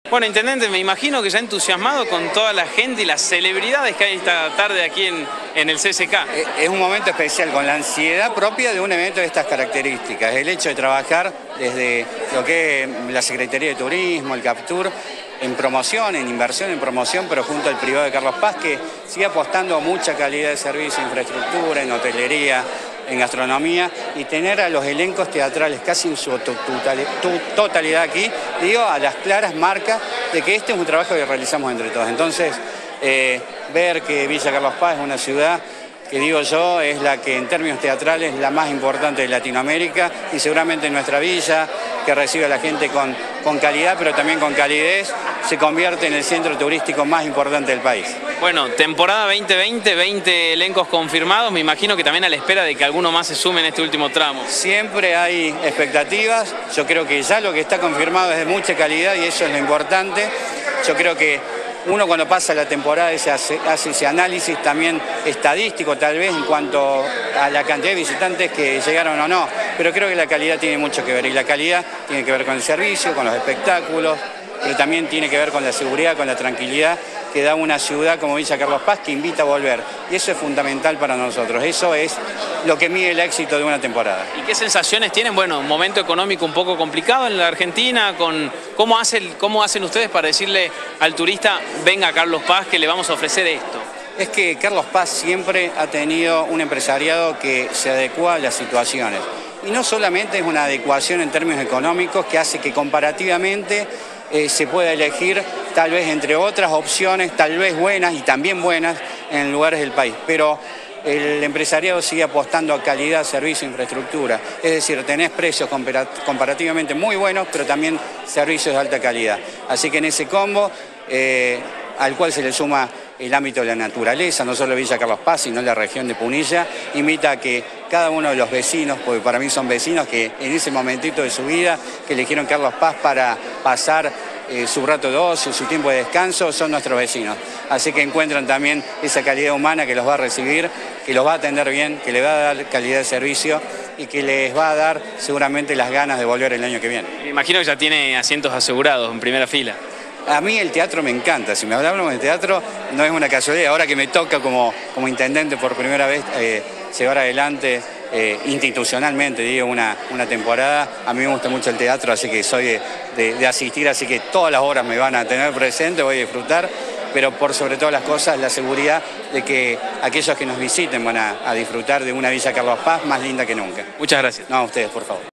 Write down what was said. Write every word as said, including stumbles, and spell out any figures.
Bueno, intendente, me imagino que ya entusiasmado con toda la gente y las celebridades que hay esta tarde aquí en, en el C C K. Es un momento especial, con la ansiedad propia de un evento de estas características. El hecho de trabajar desde lo que es la Secretaría de Turismo, el Captur, en promoción, en inversión, en promoción, pero junto al privado de Carlos Paz, que sigue apostando a mucha calidad de servicio, infraestructura, en hotelería, en gastronomía, y tener a los elencos teatrales casi en su totalidad aquí, digo, a las claras marcas de que este es un trabajo que realizamos entre todos. Entonces, eh, ver que Villa Carlos Paz es una ciudad que, digo yo, es la que en términos teatrales es la más importante de Latinoamérica, y seguramente nuestra villa, que recibe a la gente con, con calidad, pero también con calidez, se convierte en el centro turístico más importante del país. Bueno, temporada veinte veinte, veinte elencos confirmados, me imagino que también a la espera de que alguno más se sume en este último tramo. Siempre hay expectativas, yo creo que ya lo que está confirmado es de mucha calidad y eso es lo importante. Yo creo que uno cuando pasa la temporada se hace, hace ese análisis también estadístico tal vez en cuanto a la cantidad de visitantes que llegaron o no, pero creo que la calidad tiene mucho que ver, y la calidad tiene que ver con el servicio, con los espectáculos, pero también tiene que ver con la seguridad, con la tranquilidad que da una ciudad como Villa Carlos Paz, que invita a volver, y eso es fundamental para nosotros, eso es lo que mide el éxito de una temporada. ¿Y qué sensaciones tienen? Bueno, un momento económico un poco complicado en la Argentina, con ¿cómo hacen, cómo hacen ustedes para decirle al turista, venga a Carlos Paz que le vamos a ofrecer esto? Es que Carlos Paz siempre ha tenido un empresariado que se adecua a las situaciones, y no solamente es una adecuación en términos económicos que hace que comparativamente Eh, se puede elegir tal vez entre otras opciones, tal vez buenas y también buenas en lugares del país, pero el empresariado sigue apostando a calidad, servicio e infraestructura, es decir, tenés precios comparativamente muy buenos, pero también servicios de alta calidad. Así que en ese combo, eh, al cual se le suma el ámbito de la naturaleza, no solo Villa Carlos Paz, sino la región de Punilla, invita a que cada uno de los vecinos, porque para mí son vecinos que en ese momentito de su vida que eligieron Carlos Paz para pasar eh, su rato de ocio, su tiempo de descanso, son nuestros vecinos. Así que encuentran también esa calidad humana que los va a recibir, que los va a atender bien, que les va a dar calidad de servicio y que les va a dar seguramente las ganas de volver el año que viene. Me imagino que ya tiene asientos asegurados en primera fila. A mí el teatro me encanta, si me hablamos de teatro no es una casualidad, ahora que me toca como, como intendente por primera vez eh, llevar adelante eh, institucionalmente, digo, una, una temporada, a mí me gusta mucho el teatro, así que soy de, de, de asistir, así que todas las horas me van a tener presente, voy a disfrutar, pero por sobre todas las cosas la seguridad de que aquellos que nos visiten van a, a disfrutar de una Villa Carlos Paz más linda que nunca. Muchas gracias. No, a ustedes, por favor.